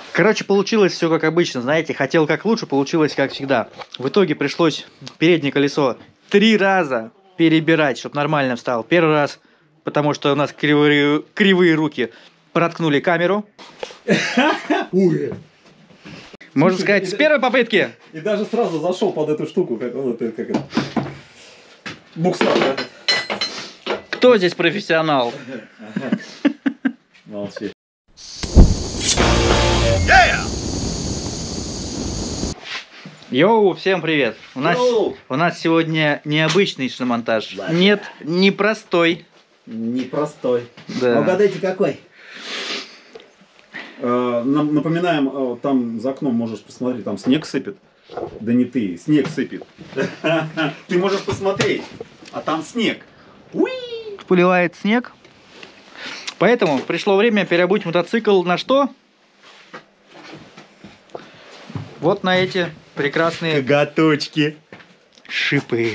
Короче, получилось все как обычно, знаете, хотел как лучше, получилось как всегда. В итоге пришлось переднее колесо 3 раза перебирать, чтобы нормально встал. Первый раз, потому что у нас кривые руки, проткнули камеру. Можно сказать, с первой попытки. И даже сразу зашел под эту штуку, как это. Буксар, да? Кто здесь профессионал? Молчи. Йоу, всем привет! У нас сегодня необычный шиномонтаж. Нет, непростой. Непростой. Да. Угадайте, какой? Напоминаем, там за окном можешь посмотреть, там снег сыпет. Да не ты, снег сыпет. Ты можешь посмотреть, а там снег. Поливает снег. Поэтому пришло время переобуть мотоцикл на что? Вот на эти прекрасные Коготочки. шипы.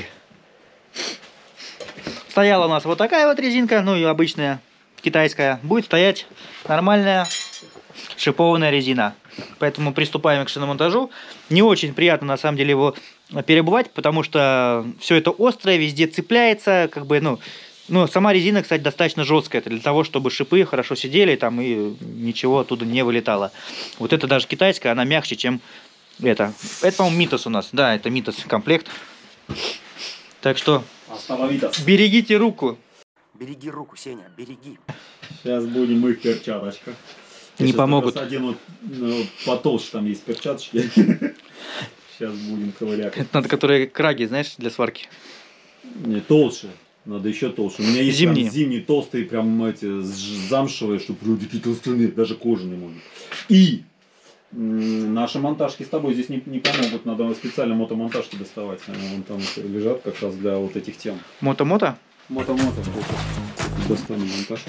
Стояла у нас вот такая вот резинка, ну и обычная китайская. Будет стоять нормальная шипованная резина. Поэтому приступаем к шиномонтажу. Не очень приятно на самом деле его перебывать, потому что все это острое, везде цепляется, как бы, ну, сама резина, кстати, достаточно жесткая. Это для того, чтобы шипы хорошо сидели там и ничего оттуда не вылетало. Вот это даже китайская, она мягче, чем это. Это, по-моему, Митос у нас. Да, это Митос комплект. Так что берегите руку. Береги руку, Сеня, береги. Сейчас будем мы в перчаточках. Не помогут. Один потолще там есть перчаточки. Сейчас будем ковырять. Это надо, которые краги, знаешь, для сварки. Не, толще. Надо еще толще. У меня есть зимние толстые, прям эти замшевые, чтобы вроде такие толстые, даже кожаные можно. И наши монтажки с тобой здесь не помогут. Надо специально мотомонтажки доставать. Они вон там лежат как раз для вот этих тем. Мото-мото? Мото-мото. Достанем монтажку.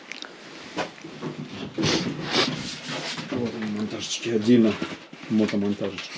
Вот они, монтажечки отдельно. Мотомонтажечки.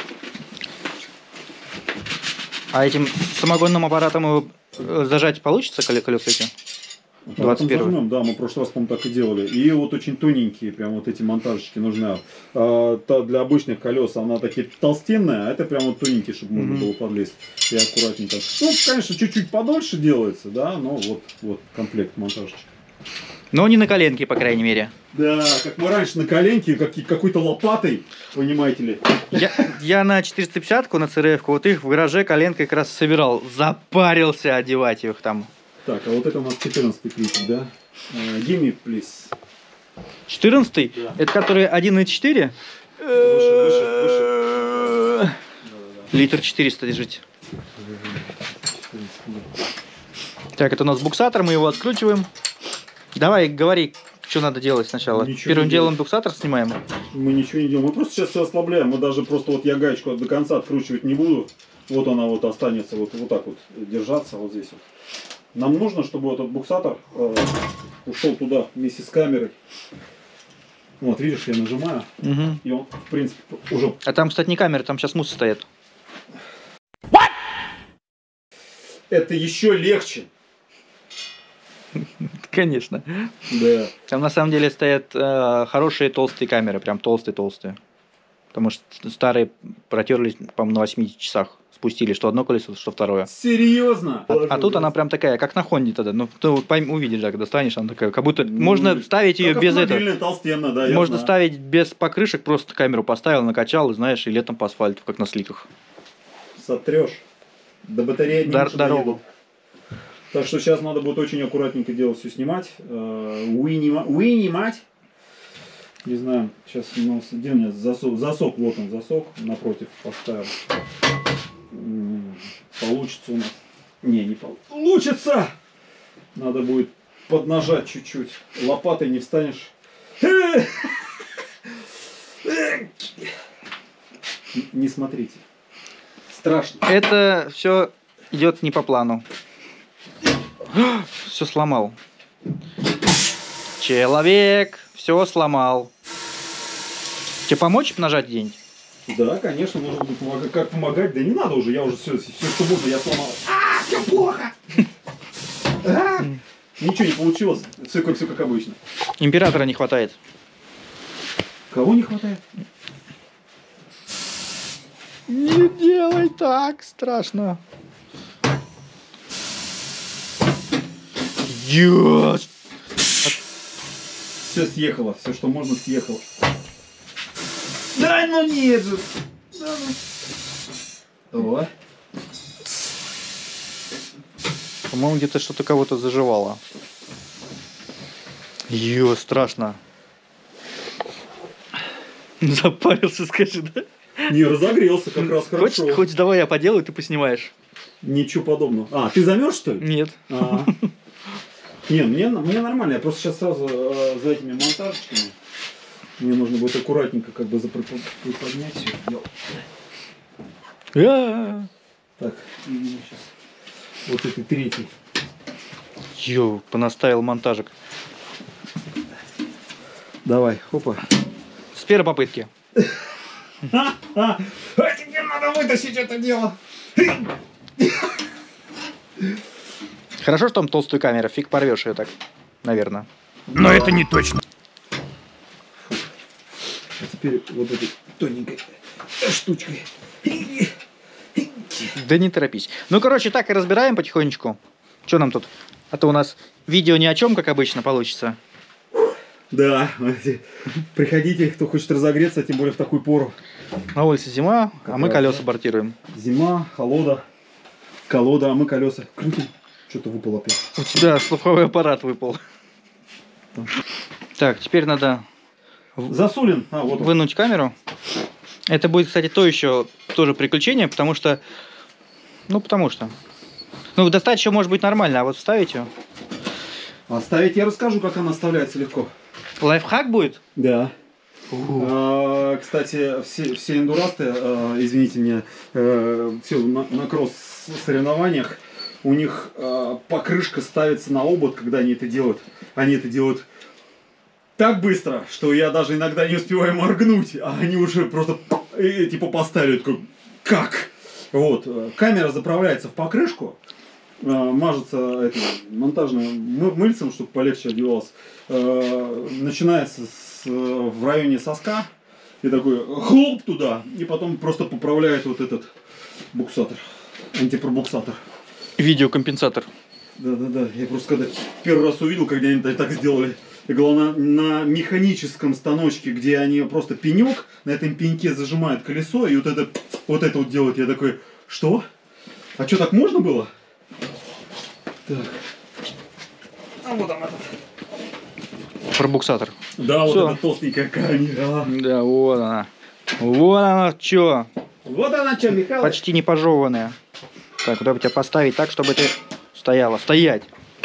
А этим самогонным аппаратом его зажать получится, колеса эти? 21. Зажмем, да, мы в прошлый раз, по-моему, так и делали. И вот очень тоненькие, прям вот эти монтажечки нужны. Для обычных колес она такие толстенная, а это прям вот тоненькие, чтобы можно было подлезть. И аккуратненько. Ну, конечно, чуть-чуть подольше делается, да, но вот комплект монтажечек. Но не на коленке, по крайней мере. Да, как мы раньше на коленке, какой-то лопатой, понимаете ли. Я на 450-ку, на ЦРФ-ку, вот их в гараже коленкой как раз собирал. Запарился одевать их там. Так, а вот это у нас 14-й клипик, да? Give me, please. 14-й? Да. Это который 1,4? Выше. Литр 400 держите. Так, это у нас буксатор, мы его откручиваем. Давай, говори, что надо делать сначала. Первым делом буксатор снимаем. Мы ничего не делаем, мы просто сейчас все ослабляем. Мы даже просто вот я гаечку до конца откручивать не буду. Вот она вот останется вот так вот держаться вот здесь вот. Нам нужно, чтобы этот буксатор ушел туда вместе с камерой. Вот, видишь, я нажимаю, и он, в принципе, уже... А там, кстати, не камера, там сейчас мусы стоят. Это еще легче. Конечно. Да. Там на самом деле стоят хорошие толстые камеры, прям толстые-толстые. Потому что старые протерлись, по-моему, на 80 часах. Спустили, что одно колесо, что второе. Серьезно? А тут она прям такая, как на Хонде тогда. Ну, ты увидишь, когда достанешь, она такая, как будто можно ставить ее без этого. Толстенно, да, можно ставить без покрышек, просто камеру поставил, накачал, и знаешь, и летом по асфальту, как на сликах. Сотрешь. До батареи не дорогу. Так что сейчас надо будет очень аккуратненько делать, все снимать. Вынимать. Не знаю, сейчас где у меня засок, вот он засок, напротив поставил. Получится у нас. Не получится! Надо будет поднажать чуть-чуть. Лопатой не встанешь. Не смотрите. Страшно. Это все идет не по плану. Все сломал. Человек все сломал. Тебе помочь нажать где-нибудь? Да, конечно, можно будет помогать. Как помогать? Да не надо уже, я уже все что можно, я сломал. Все плохо! Ничего не получилось, все как обычно. Императора не хватает. Кого не хватает? Не делай так, страшно. Ёс! Все съехало, все, что можно, съехало. Да, ну нет же. Да, ну. О. По-моему, где-то что-то кого-то заживало. Ё, страшно. Запарился, скажи, да? Не, разогрелся как раз хорошо. Хочешь, давай я поделаю, ты поснимаешь. Ничего подобного. А, ты замерз, что ли? Нет. А. Не, мне нормально. Я просто сейчас сразу за этими монтажечками. Мне нужно будет аккуратненько как бы приподнять все это дело. Так, и сейчас вот этой третий. Ё, понаставил монтажик. Давай, хопа. С первой попытки. А тебе надо вытащить это дело. Хорошо, что там толстая камера, фиг порвешь ее так, наверное. Но это не точно. А теперь вот этой тоненькой штучкой. Да не торопись. Ну, короче, так и разбираем потихонечку. Что нам тут? А то у нас видео ни о чем, как обычно, получится. Да, приходите, кто хочет разогреться, тем более в такую пору. На улице зима, а мы раз, колеса да. бортируем. Зима, колода, а мы колеса крутим. Что-то выпало опять. У тебя слуховой аппарат выпал. Так, теперь надо Засулен. А, вот он. вынуть камеру. Это будет, кстати, тоже приключение, потому что... Ну, достать еще может быть нормально, а вот вставить ее... Оставить я расскажу, как она оставляется легко. Лайфхак будет? Да. Кстати, все эндурасты, извините меня, все на кросс-соревнованиях, у них покрышка ставится на обод, когда они это делают. Они это делают так быстро, что я даже иногда не успеваю моргнуть, а они уже просто типа поставили. Такой, как? Вот. Камера заправляется в покрышку, мажется этим монтажным мыльцем, чтобы полегче одевался. Начинается в районе соска и такой хлоп туда, и потом просто поправляет вот этот буксатор, антипробуксатор. Видеокомпенсатор. Да. Я просто когда первый раз увидел, когда они так сделали. Я говорю, на механическом станочке, где они просто пенек, на этом пеньке зажимают колесо, и вот это вот делают. Я такой, что? А что, так можно было? Так. А вот он этот. Пробуксатор. Да, Всё. вот эта толстенькая камера. Да, вот она. Вот она, чё. Вот она что, Михаил. Почти не пожеванная. Так, куда бы тебя поставить так, чтобы ты стояла. Стоять.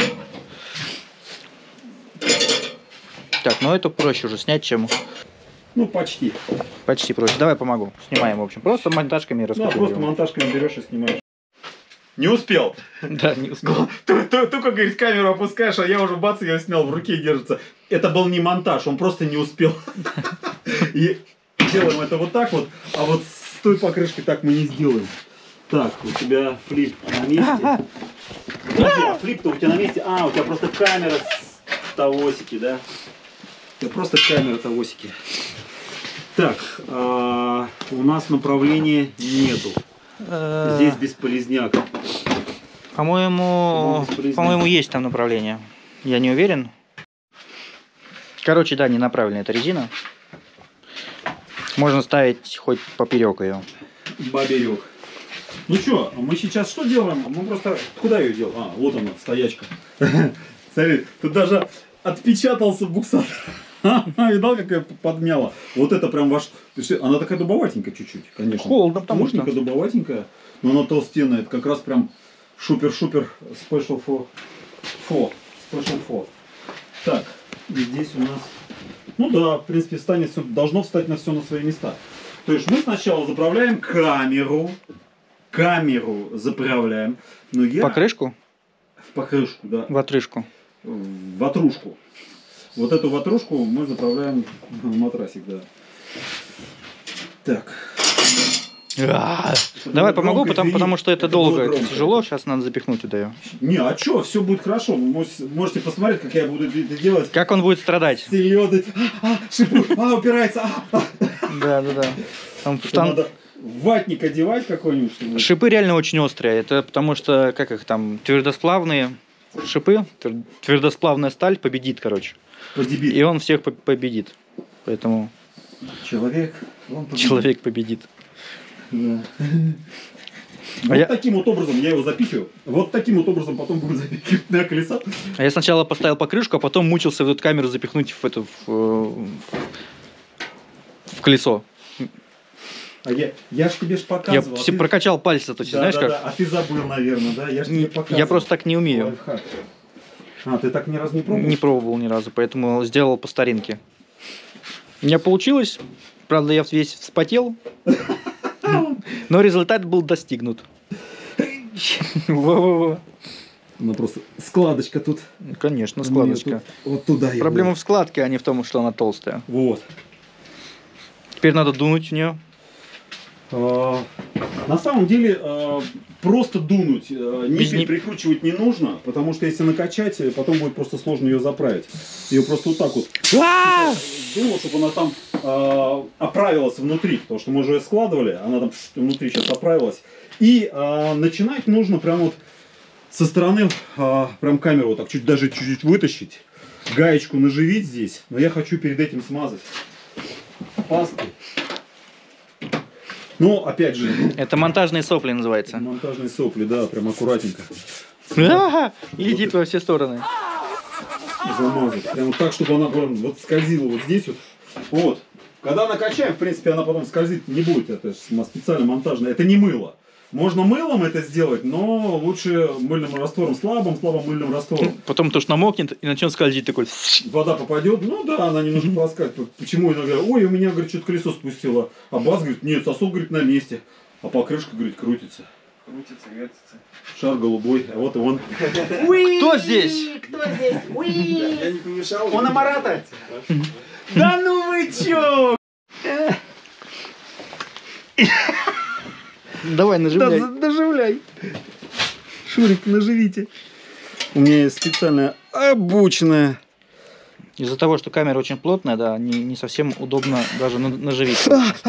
Так, ну это проще уже снять, чем... Ну, почти. Почти проще. Давай помогу. Снимаем, в общем. Просто монтажками Ну, раскрутим. просто монтажками берешь и снимаешь. Не успел. Да, не успел. Только, говорит, камеру опускаешь, а я уже бац, я снял, в руке держится. Это был не монтаж, он просто не успел. И делаем это вот так вот, а вот с той покрышкой так мы не сделаем. Так, у тебя флип на месте. Подожди, а флип-то у тебя на месте? А, у тебя просто камера с тавосики, да? У тебя просто камера тавосики. Так, у нас направления нету. Здесь бесполезняк. По-моему, есть там направление. Я не уверен. Короче, да, не направленная эта резина. Можно ставить хоть поперек ее. Баберек. Ну что, мы сейчас что делаем? Мы просто... Куда ее делаем? А, вот она, стоячка. Смотри, тут даже отпечатался буксатор. Видал, какая подмяла? Вот это прям ваш... Она такая дубоватенькая чуть-чуть, конечно. Холодно, потому что... дубоватенькая, но она толстенная. Это как раз прям шупер-шупер special for. Special for. Так, и здесь у нас... Ну да, в принципе, должно встать на все на свои места. То есть мы сначала заправляем камеру. Камеру заправляем. Но я... Покрышку? В покрышку, да. В отрыжку. В ватрушку. Вот эту ватрушку мы заправляем в матрасик, да. Так. Давай помогу, громко, извини. потому что это Это было долго, это громко. тяжело. Сейчас надо запихнуть туда ее. Не, а чё, все будет хорошо. Вы можете посмотреть, как я буду это делать. Как он будет страдать? Селёдочь, шипы, упирается, Да. Там Надо ватник одевать какой-нибудь, чтобы... шипы реально очень острые. Это потому что, как их там, твердосплавные шипы, твердосплавная сталь победит, короче. Подебит. И он всех победит. Поэтому Человек, он победит. человек победит. Да. А Вот я- таким вот образом я его запихиваю. Вот таким вот образом потом буду запихивать на колеса. А я сначала поставил покрышку, а потом мучился в эту камеру запихнуть в колесо. А я ж тебе ж Я показывал. все прокачал пальцы, то есть, Да, знаешь да, как? да. А ты забыл, наверное, да? Я ж тебе показывал. Я просто так не умею. Лайфхак. А, ты так ни разу не пробовал? Не пробовал ни разу, поэтому сделал по старинке. У меня получилось. Правда, я весь вспотел. Но результат был достигнут. Во-во-во. Ну просто складочка тут. Конечно, У складочка. меня тут вот туда его. Проблема в складке, а не в том, что она толстая. Вот. Теперь надо дунуть в нее. На самом деле просто дунуть, Без нигель прикручивать не нужно, потому что если накачать, потом будет просто сложно ее заправить. Ее просто вот так вот дунул, чтобы она там оправилась внутри, потому что мы уже ее складывали, она там внутри сейчас оправилась. И начинать нужно прям вот со стороны, прям камеру вот так даже чуть-чуть вытащить, гаечку наживить здесь, но я хочу перед этим смазать пастой. Ну, опять же, Это монтажные сопли называется. монтажные сопли, да, прям аккуратненько И летит во все стороны. замазать. Прям так, чтобы она прям вот скользила вот здесь вот. Вот. Когда накачаем, в принципе, она потом скользить не будет. Это ж специально монтажное. Это не мыло. Можно мылом это сделать, но лучше мыльным раствором, слабым мыльным раствором. Потом то, что намокнет и начнет скользить такой. Вода попадет, ну да, она немножко проскальзывает. Почему иногда, ой, у меня, говорит, что-то колесо спустило. А баз говорит, нет, сосок, говорит, на месте. А покрышка, говорит, крутится. Крутится, вертится. Шар голубой, а вот и он. Кто здесь? Кто здесь? Я не помешал? Он Амарата. Да ну вы чё? Давай, нажимай. Наживляй. Шурик, наживите. У меня есть специальная обученная. Из-за того, что камера очень плотная, да, не совсем удобно даже наживить.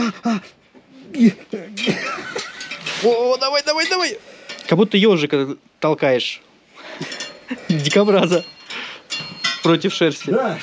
О, давай. Как будто ежика толкаешь. Дикобраза. Против шерсти. Да.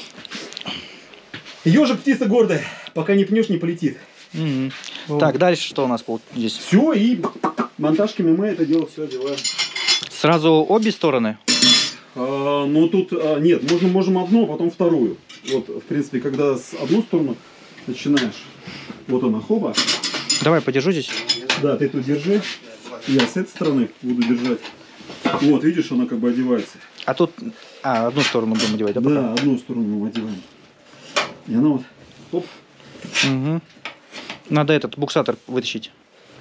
Ежик птица гордая. Пока не пнешь, не полетит. Мгм. Вот. Так, дальше что у нас здесь? Все, и монтажками мы это дело все делаем. Сразу обе стороны? Ну тут нет, можем одну, а потом вторую. Вот, в принципе, когда с одну сторону начинаешь. Вот она, хоба. Давай, подержу здесь. Да, ты тут держи. Я с этой стороны буду держать. Вот, видишь, она как бы одевается. А тут... одну сторону будем одевать, да? Да, одну сторону мы одеваем. И она вот, хоп. Угу. Надо этот буксатор вытащить.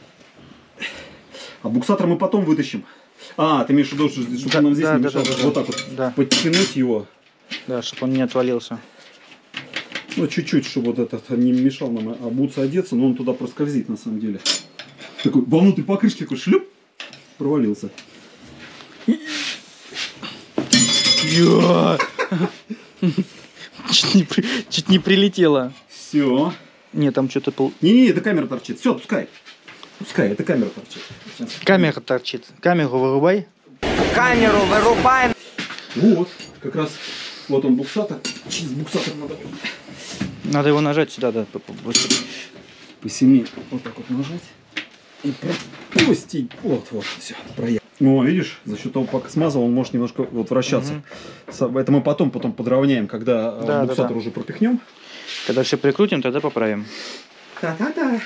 А буксатор мы потом вытащим. Ты имеешь в виду, чтобы он нам здесь да, не да, мешал? да, да, Вот да. так вот Да. подтянуть его. Да, чтобы он не отвалился. Ну, чуть-чуть, чтобы вот этот не мешал нам обуться, одеться, но он туда проскользит на самом деле. Такой, вовнутрь покрышки такой шлюп, провалился. Чуть не прилетело. Все. Не, там что-то... Не, это камера торчит. Все, пускай. Пускай, это камера торчит. Сейчас. Камера торчит. Камеру вырубай. Камеру вырубаем. Вот, как раз, вот он буксатор. Через буксатор надо Надо его нажать сюда, да. Быстрее. посильнее вот так вот нажать. И пропустить. Вот, все, проехал. О, видишь, за счет того, пока смазал, он может немножко вот вращаться. Это мы потом подровняем, когда Да, буксатор да. уже пропихнем. Когда все прикрутим, тогда поправим. Та-та-та.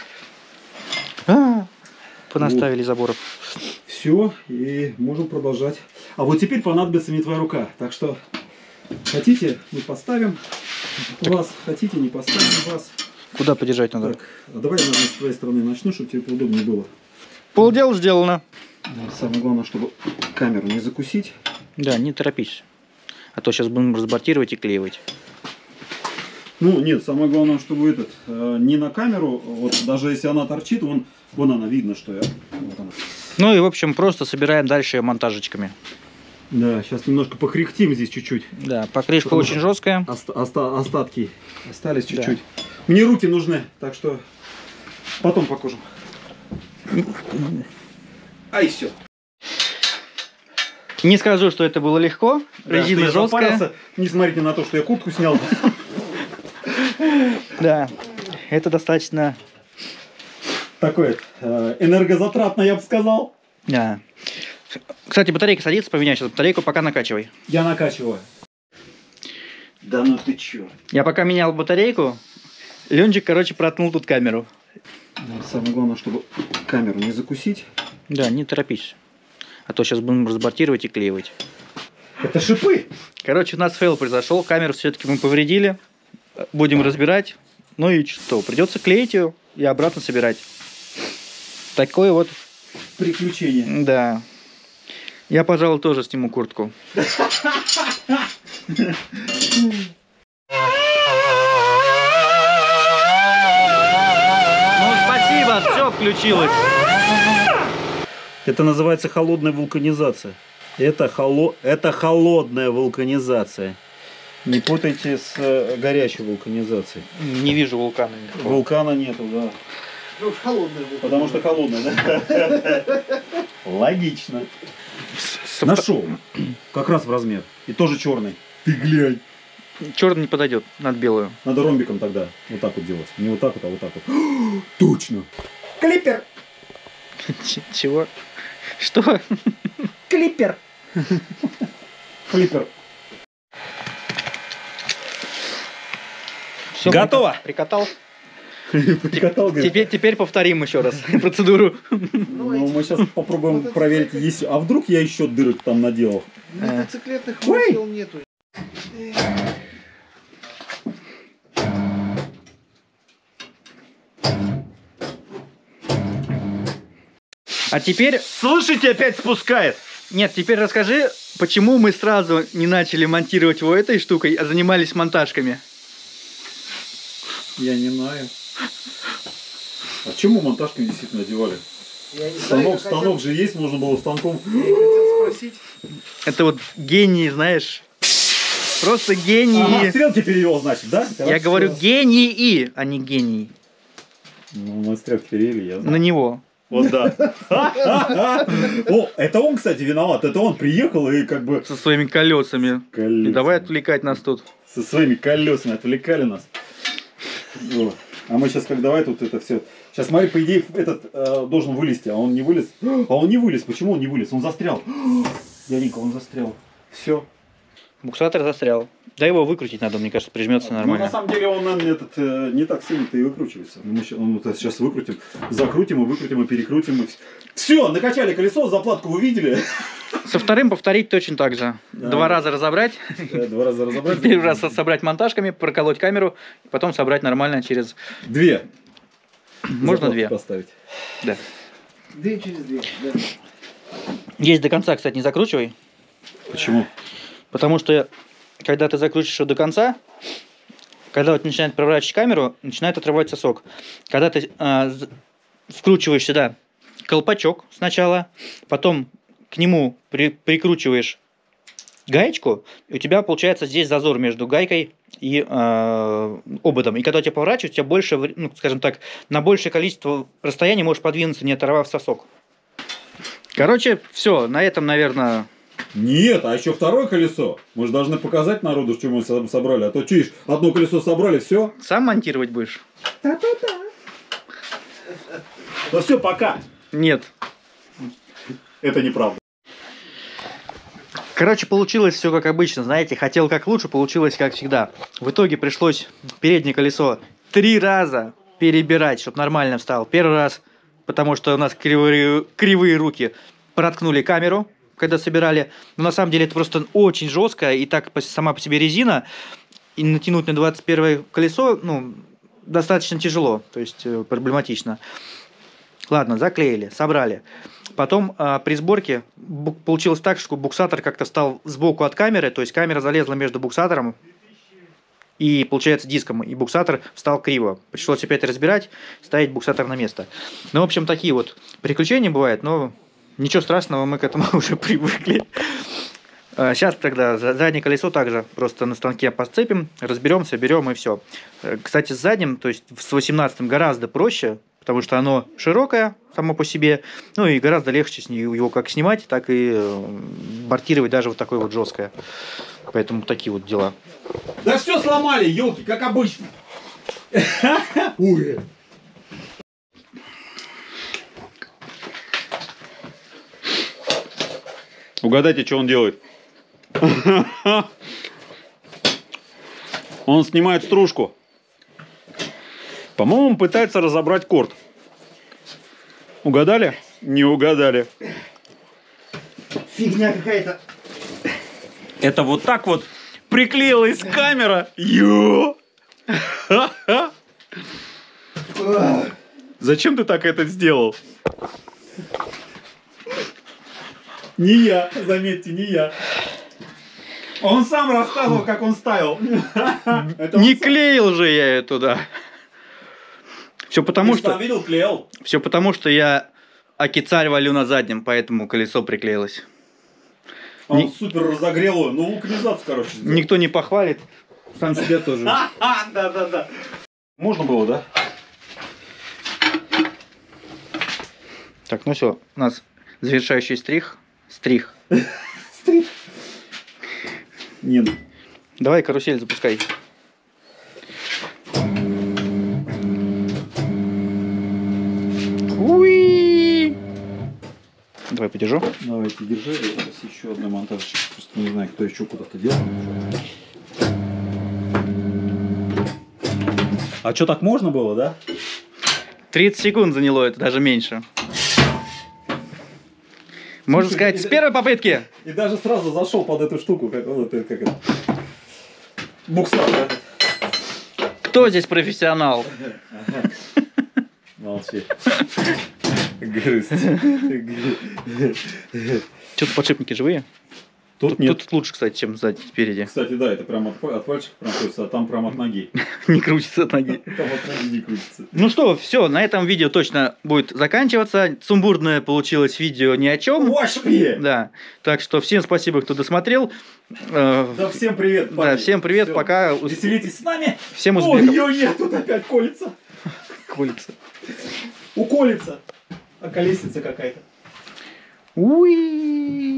Понаставили заборов. Все, и можем продолжать. А вот теперь понадобится не твоя рука. Так что, хотите, мы поставим вас. Хотите, не поставим вас. Куда подержать надо? Так, а давай я, наверное, с твоей стороны начну, чтобы тебе поудобнее было. Полдела сделано. Самое главное, чтобы камеру не закусить. Да, не торопись. А то сейчас будем разбортировать и клеивать. Ну, нет, самое главное, чтобы не на камеру, вот даже если она торчит, вон она, видно, что я. Вот она. Ну и, в общем, просто собираем дальше монтажечками. Да, сейчас немножко покряхтим здесь чуть-чуть. Да, покрышка очень жесткая. Остатки остались чуть-чуть. Мне руки нужны, так что потом покажу. Ай, все. Не скажу, что это было легко. Резина жесткая. Не смотрите на то, что я куртку снял. Да, это достаточно... Такое энергозатратно, я бы сказал. Да. Кстати, батарейка садится, поменяй сейчас батарейку, пока накачивай. Я накачиваю. Да ну ты чё? Я пока менял батарейку, Ленчик, короче, проткнул тут камеру. Самое главное, чтобы камеру не закусить. Да, не торопись. А то сейчас будем разбортировать и клеивать. Это шипы! Короче, у нас фейл произошел, камеру все-таки мы повредили. Будем разбирать. Ну и что, придется клеить ее и обратно собирать. Такое вот Приключение. Да. Я, пожалуй, тоже сниму куртку. Ну, спасибо, все включилось. Это называется холодная вулканизация. Это холодная вулканизация. Не путайте с горячей вулканизацией. Не вижу вулкана никакого. Вулкана нету, да. Ну, холодная. Потому что холодная, да? Логично. Нашел. Как раз в размер. И тоже черный. Ты глянь. Черный не подойдет, надо белую. Надо ромбиком тогда вот так вот делать. Не вот так вот, а вот так вот. Точно. Клипер. Чего? Что? Клипер. Клипер. Все, Готово. Прикатал. Прикатал, говорит. Теперь повторим еще раз процедуру. Ну, мы сейчас попробуем проверить, есть. А вдруг я еще дырок там наделал? Мотоциклетных масел нету. А теперь... Слышите, опять спускает. Нет, теперь расскажи, почему мы сразу не начали монтировать его этой штукой, а занимались монтажками. Я не знаю. А чему монтажками действительно одевали? Я не знаю, Станок же есть, можно было станком. я хотел спросить. Это вот гений, знаешь. Просто гений. Ага, стрелки перевел, значит, да? Я говорю гении, а не гений. Ну, мы стрелки перевели, я На знаю. него. Вот да. О, это он, кстати, виноват. Это он приехал и как бы... Со своими колесами. И давай отвлекать нас тут. Со своими колесами отвлекали нас. Вот. А мы сейчас как давай тут это все. Сейчас смотри, по идее этот должен вылезти, а он не вылез. А он не вылез. Почему он не вылез? Он застрял. Дяденька, он застрял. Все. Буксатор застрял. Да его выкрутить надо, мне кажется, прижмется Ну, нормально. на самом деле он не так сильно-то и выкручивается. Мы сейчас выкрутим, закрутим и выкрутим и перекрутим. Все, накачали колесо, заплатку вы видели. Со вторым повторить точно так же. Да. 2 раза разобрать. Да, 2 раза разобрать. Первый раз собрать монтажками, проколоть камеру, потом собрать нормально через... 2. Можно 2. Поставить. Да. 2 через 2. Да. Есть до конца, кстати, не закручивай. Почему? Потому что, когда ты закручиваешь его до конца, когда вот начинает проворачивать камеру, начинает отрываться сок. Когда ты вкручиваешь сюда колпачок сначала, потом к нему прикручиваешь гаечку, и у тебя получается здесь зазор между гайкой и ободом. И когда у тебя поворачивают, у тебя больше, ну, скажем так, на большее количество расстояния можешь подвинуться, не оторвав сосок. Короче, все, на этом, наверное... Нет, а еще второе колесо. Мы же должны показать народу, что мы собрали. А то чуешь, одно колесо собрали, все. Сам монтировать будешь? Ну все, пока. Нет. Это неправда. Короче, получилось все как обычно, знаете, хотел как лучше, получилось как всегда. В итоге пришлось переднее колесо 3 раза перебирать, чтобы нормально встал. Первый раз, потому что у нас кривые руки, проткнули камеру, когда собирали. Но на самом деле это просто очень жестко, и так сама по себе резина, и натянуть на 21 колесо, ну, достаточно тяжело, то есть проблематично. Ладно, заклеили, собрали. Потом при сборке получилось так, что буксатор как-то стал сбоку от камеры, то есть камера залезла между буксатором И, получается, диском. И буксатор встал криво. Пришлось опять разбирать, ставить буксатор на место. Ну, в общем, такие вот приключения бывают, но ничего страшного, мы к этому уже привыкли. Сейчас тогда заднее колесо также просто на станке подцепим, разберем, соберем и все. Кстати, с задним, то есть с 18-м гораздо проще, потому что оно широкое само по себе, ну и гораздо легче его как снимать, так и бортировать даже вот такое вот жесткое. Поэтому такие вот дела. Да все сломали, елки, как обычно. Ой. Угадайте, что он делает. Он снимает стружку. По-моему, пытается разобрать корд. Угадали? Не угадали. Фигня какая-то. Это вот так вот приклеилась камера. Ё! Зачем ты так это сделал? Не я, заметьте, не я. Он сам рассказывал, как он ставил. Не клеил же я ее туда. Все потому, что... видел, клеил. Все потому, что я акицарь валю на заднем, поэтому колесо приклеилось. Он супер разогрел его. Ну, вулканизацию, короче, сделал. Никто не похвалит. Сам себе тоже. Да. Можно было, да? Так, ну все, у нас завершающий стрих. Стрих. Нет. Давай карусель запускай. Уи! Давай подержу. Давайте, держи. Сейчас еще одна монтажечка. Просто не знаю, кто еще куда-то делал. А что, так можно было, да? 30 секунд заняло, это даже меньше. Можно сказать, с первой попытки. И даже сразу зашел под эту штуку, как это. Буксатор. Кто здесь профессионал? Молчи. Грызть. Что-то подшипники живые? Тут нет. Тут лучше, кстати, чем сзади, спереди. Кстати, да, это прям от пальчика прям крутится, а там прям от ноги. Не крутится от ноги. Там от ноги не крутится. Ну что, все, на этом видео точно будет заканчиваться. Сумбурное получилось видео ни о чем. Вообще! Да. Так что всем спасибо, кто досмотрел. Да, всем привет, парни. Да, всем привет, Всё. пока. Веселитесь с нами. Всем Ой, успехов. ее нет, тут опять колется. Колется. Уколется. А колесица какая-то. Уи.